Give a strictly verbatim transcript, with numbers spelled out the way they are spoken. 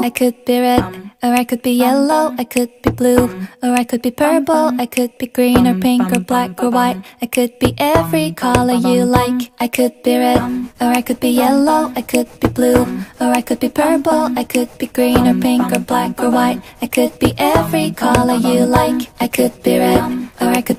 I could be red, or I could be yellow, I could be blue, or I could be purple, I could be green or pink or black or white. I could be every color you like. I could be red, or I could be yellow, I could be blue, or I could be purple, I could be green or pink or black or white. I could be every color you like. I could be red, or I could